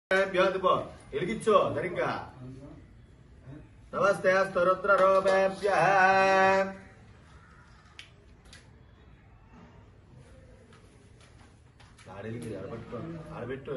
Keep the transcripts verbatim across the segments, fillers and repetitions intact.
వెలిగించు సరిగ్గా. నమస్తే స్తోత్ర రూపేభ్య ఆడలికి ఆడబెట్టుకో ఆడబెట్టు.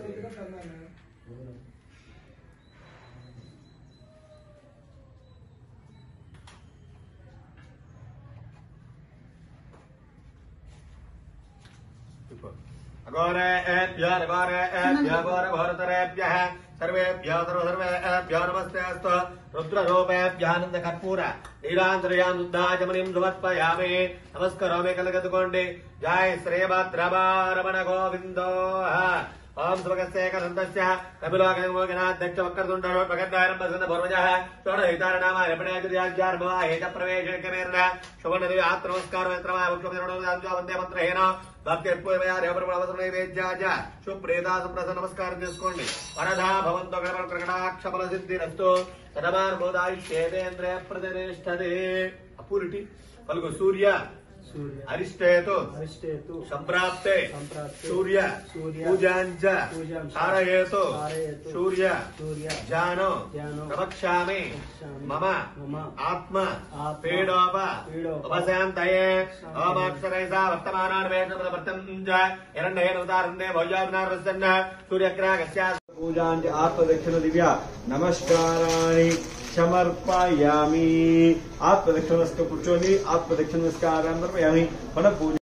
अघोरेभ्यो अघोरेभ्यो घोरघोरतरेभ्यः सर्वेभ्यो सर्वसर्वेभ्यो नमस्तेऽस्तु. रुद्ररूपेभ्यानंद कर्पूर नीलांतर्यानुद्धाचमनिं समर्पयामि. नमस्करोमि कलगतुकोंडि. जय श्रीभद्रमारमण गोविंदो. ओम सुभगस्येकदन्तस्य कपिलोकमोगनाध्यक्ष वक्रतुण्डरोत्पगद्वारम्भसन्नपूर्वजः षोडशहितारनामाय रमणेन्द्रियाज्यार्भवाहेच प्रवेशकमेर्न शुभनदेवी आत्मनमस्कारमन्त्रमाय मुख्यमन्त्रणोदान्त्वा वन्दे मन्त्रहेन भक्तिपूर्वया देवप्रभवसनैवेद्याज सुप्रेदा सुप्रसन्न नमस्कारं చేసుకోండి. వరదా భవంతో గణప ప్రకటాక్షఫల సిద్ధిరస్తు. సదమార్మోదాయిష్యేంద్రియ ప్రతిష్టతే. అపూరిటి పలుకు సూర్య అరిష్టేతు సంప్రాప్తే సూర్య పూజాంచ ధారయేతు సూర్య జానో ప్రవక్ష్యామి మమ ఆత్మ పీడోప ఉపశాంతయే. ఓమాక్షరైసా వర్తమానాన్ వేదవర్తం చ హిరణ్యేనవతారందే భౌజాభినారసన్న సూర్యగ్రాహస్య పూజాంచ ఆత్మదక్షిణ దివ్య నమస్కారాన్ని సమర్పయామి. ఆత్మదక్షిణ నమస్కారం కూర్చోండి. ఆత్మదక్షిణ నమస్కారం సమర్పయామి. మన పూజ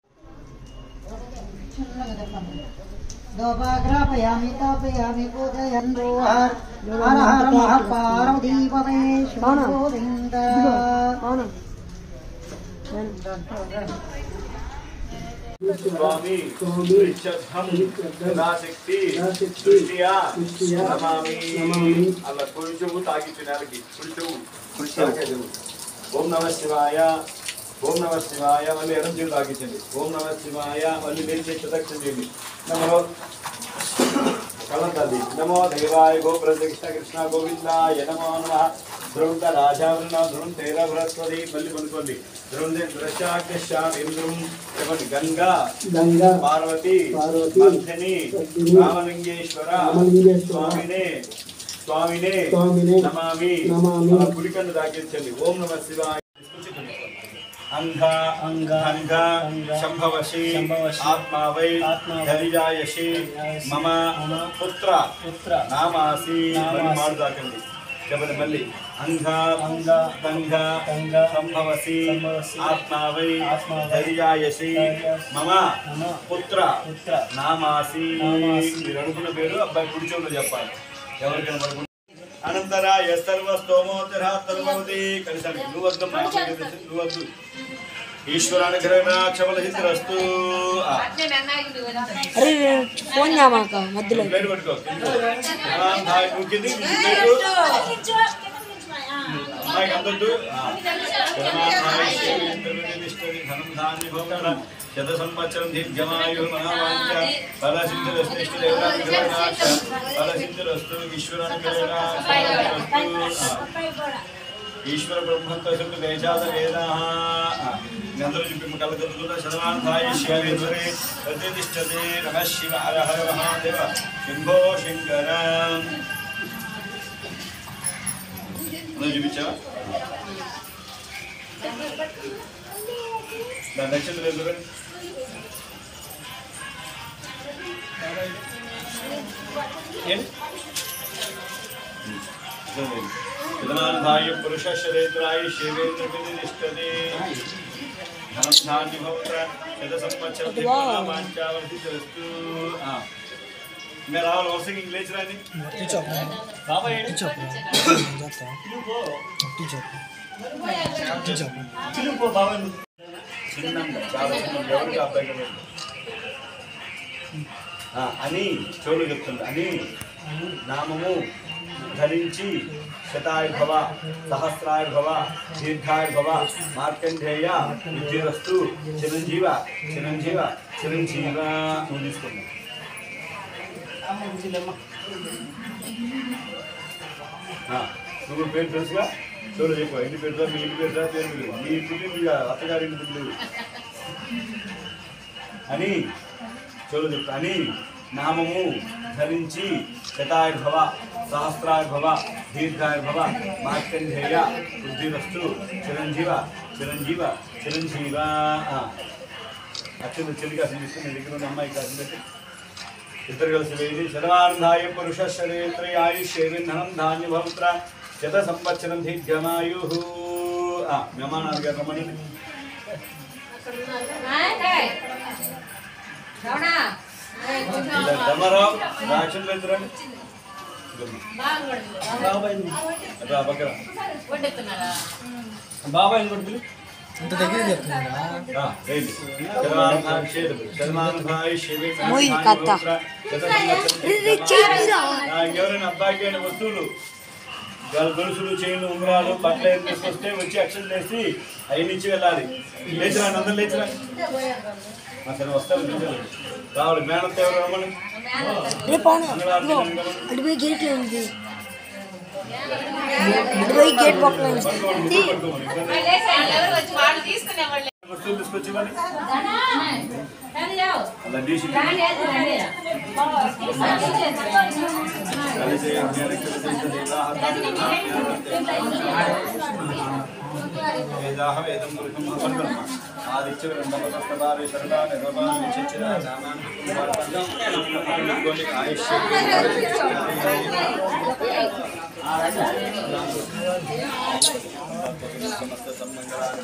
दोपाग्रापयामि तापयामि पूजयन् रोहर हर हर महापार्वती परमेश्वर गोविन्द. स्वामी रिच्छद्धं सदाशक्ति दृष्टिया नमामि. అలా కొంచెము తాగిచ్చు నెలకి కొంచెము కొంచెం. ఓం నమ శివాయ ఓం నమ శివాయ మళ్ళీ ఎడం చేతులు తాగించండి. ఓం నమ శివాయ మళ్ళీ లేచి ప్రదక్షిణ చేయండి. నమో కళంతది నమో దేవాయ గో ప్రదక్షిణ కృష్ణ గోవిందాయ నమో నమః. ధ్రువంత రాజావరణ ధ్రువం తేర బృహస్పతి మళ్ళీ పలుకోండి. ధ్రువం దృశ్యాగ్రశ్యాం ఇంద్రం చెప్పండి. గంగా గంగా పార్వతి మంథని రామలింగేశ్వర స్వామినే స్వామినే నమామి. గుడికన్ను దాకించండి. ఓం నమ శివాయ. अंघा अंघा अंघा संभवशी आत्मा वै धैर्यायशी मम पुत्र पुत्र नामासी मार्दाकंडी చెప్పండి మళ్ళీ. अंघा अंघा अंघा अंघा संभवशी आत्मा वै धैर्यायशी मम पुत्र पुत्र नामासी. మీరు అనుకున్న పేరు అబ్బాయి కుడి చెవులో చెప్పాలి. ఎవరికైనా పడుకుంటే అనంతరాయ సర్వస్తోమోత్తరాత్తర్వతి కలిసాను. నువ్వు వద్దు నువ్వు వద్దు. ఈశ్వరానుగ్రహణ సిద్ధిరస్తు. పేరు పట్టుకో. అమ్మాయికి అందొద్దు. శత సంవత్సరం దీర్ఘమాయు మహావాంఛ ఫల సిద్ధిరస్తు. ఫల సిద్ధిరస్తు. ఈశ్వరానుగ్రహణ ఈశ్వర బ్రహ్మత్వ దేశాద వేదా. అందరూ చెప్పి కలకత్తున్న శతమానాయుష్యేశ్వరే ప్రతిష్టతే. నమ శివ హర హర మహాదేవ శంభో శంకర. చూపించావా దాని నక్షత్రం ఎదురు విధానాయ పురుష శరీరాయ శివేంద్ర ప్రతిష్టతే. ధనం ధాన్య భవత్ర శత సంవత్సరం దీర్ఘమాంచావర్తిరస్తు. ఇంకా రావాలి వరుసకి ఇంగ్లీష్ రాని బాబాయ్ అని చోడు చెప్తుంది. అని నామము ధరించి శతాయుర్భవ సహస్రాయుర్భవ దీర్ఘాయుర్భవ మార్కండేయ విద్యురస్తు. చిరంజీవ చిరంజీవ చిరంజీవ. నువ్వు తీసుకున్నా నువ్వు పేరు తెలుసుగా. చూడు చెప్పు ఇంటి పేరు మీ ఇంటి పేరు పేరు మీ పుట్టింది అత్తగారి ఇంటి పుట్టింది అని చూడు చెప్తా. అని నామము ధరించి శతాయుర్భవ సహస్రాయుర్భవ దీర్ఘాయుర్భవ మార్కండేయ బుద్ధిరస్తు చిరంజీవ చిరంజీవ చిరంజీవ. అక్షర చెల్లి కాసిన తీసుకుని మీ దగ్గర ఉన్న అమ్మాయి కాసిన పెట్టి ఇద్దరు కలిసి వేది. శతమానందాయ పురుష శరీరే ఆయుష్యేవిన్నం ధాన్యభవత్ర శత సంవత్సరం దీర్ఘమాయు. మెమానాథ్ గారు రమ్మని ధర్మారావు రాక్షలు ఎదురండి బాబాయ్ కొడుకులు ఇంత దగ్గర ఎవరైనా అబ్బాయికి అయిన వస్తువులు గొలుసులు చైన్లు ఉంగరాలు బట్టలు ఏం తీసుకొస్తే వచ్చి అక్షలు వేసి అవి నుంచి వెళ్ళాలి. లేచిరా అందరు లేచిరా సరే వస్తారు రావాలి. మేనత్ ఎవరు రమ్మని వస్తువులు తీసుకొచ్చి అలా డీసీ వేదాహ వేదం ఆదిత్య నమస్తవారి శరణ నిర్వమామి చచ్చిర నామాన్ని ఆయుష్య సమస్త సన్మంగళాన్ని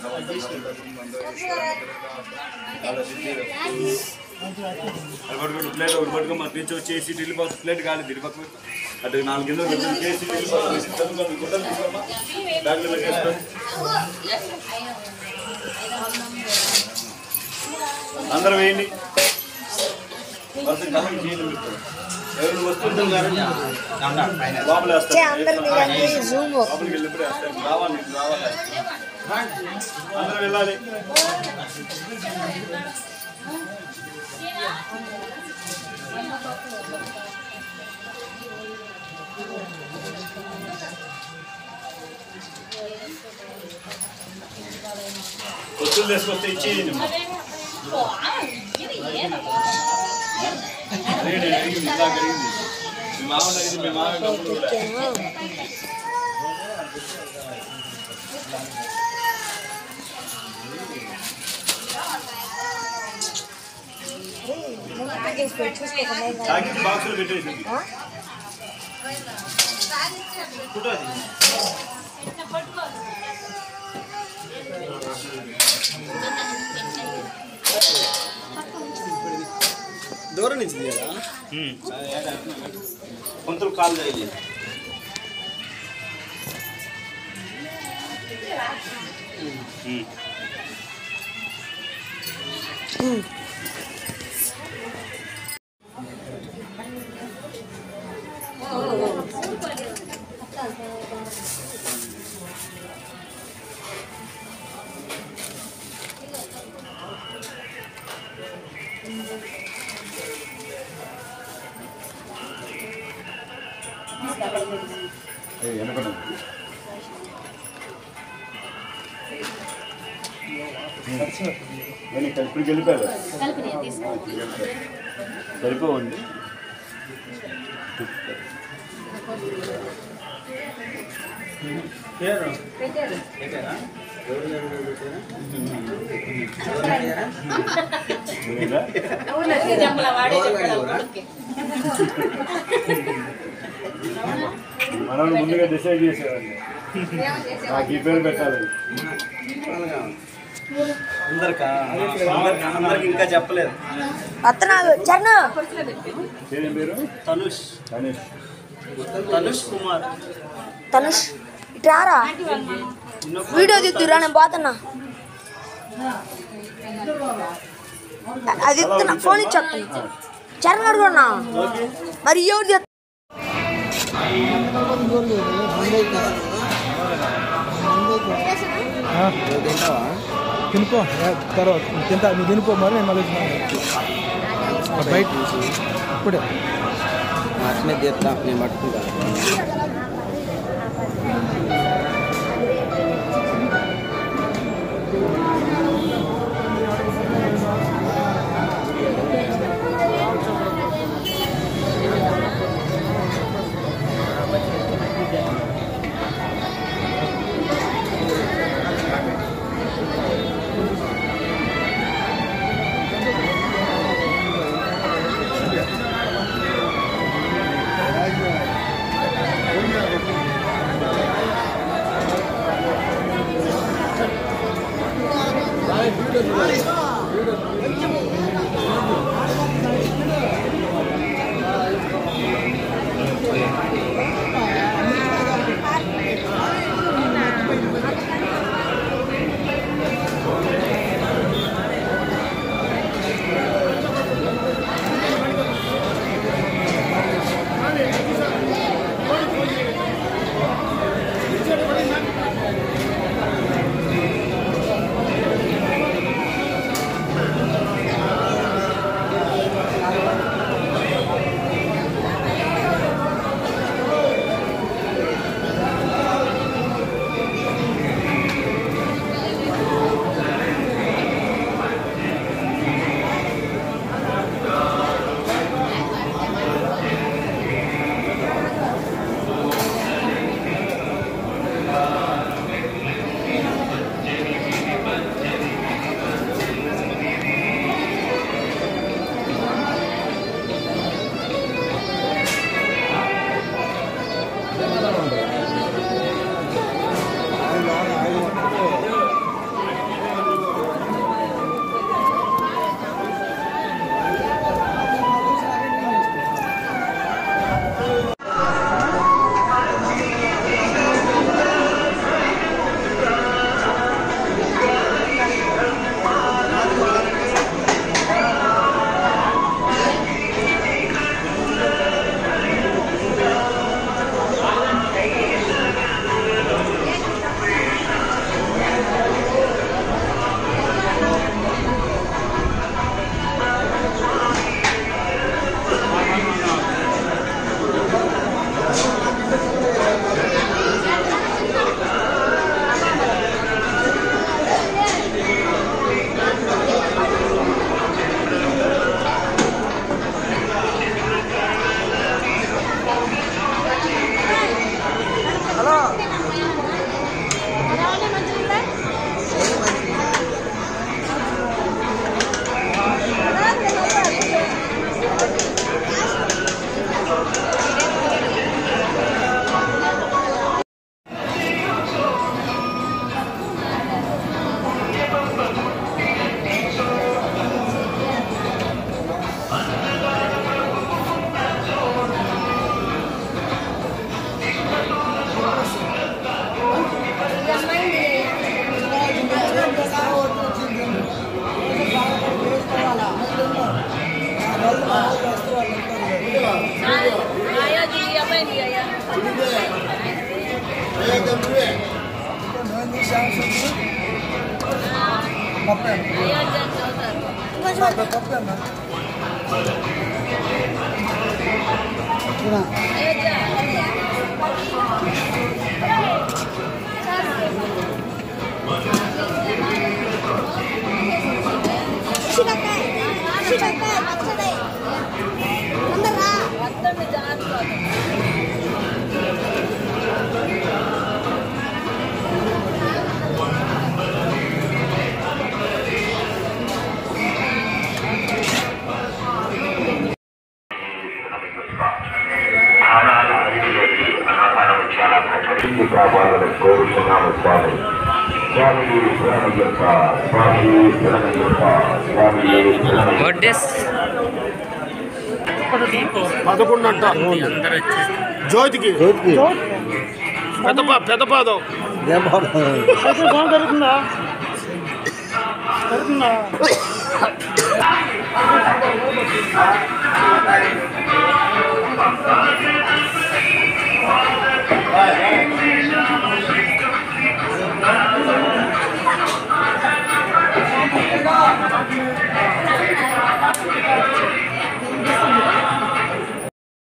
భగవంతుడు ప్లేట్ ఒకటి పట్టుకో మన నుంచి వచ్చేసి ఢిల్లీ పోతుంది. ప్లేట్ కాదు దిరి పక్క అటు నాలుగు కింద చేసి ఢిల్లీ పోతుంది. గుడ్డలు తీసుకోమ్మా బ్యాగ్లో పెట్టేసుకోండి. అందరూ వేయండి. వర్షం కలం చేయండి. ఎవరు వస్తుంటాం కానీ లోపల వేస్తారు. లోపలికి వెళ్ళినప్పుడు వేస్తారు. రావాలి రావాలి అందరూ వెళ్ళాలి. వస్తువులు తీసుకొస్తే ఇచ్చేయండి. అడిగింది ఇలా అడిగింది మీ మామ అడిగింది మీ మామ డబ్బులు కూడా బాక్సులు పెట్టేసింది. దూరం నుంచి కొంచెం కాల్ చేయాలి. ఇప్పటికి వెళ్ళిపోయారు సరిపోవండి. మనం ముందుగా డిసైడ్ చేసేవాడిని నాకు ఈ పేరు పెట్టాలి. అందరికి ఇంకా చెప్పలేదు. పేరు తనుష్ తనుష్ తనుష్ కుమార్ తనుష్ ఇట్రారా వీడియో తీద్దురా నేను పోతున్నా. అది ఫోన్ ఇచ్చేస్తున్నా చరణ్ అడుగున్నా మరి ఎవరు తినుకో తర్వాత తింట నువ్వు తినిపో మరి నేను మళ్ళీ బయట ఇప్పుడే అట్నే తీస్తా నేను పట్టుకుంటా. పప్పే పప్పే అన్న కావాలని కోరుతున్నాము స్వామి. స్వామి శరణయ్యప్ప, స్వామి శరణయ్యప్ప, స్వామి పదకొండు అంట జ్యోతికి పెద్ద పెద్ద పాదం జరుగుతుందా జరుగుతుందా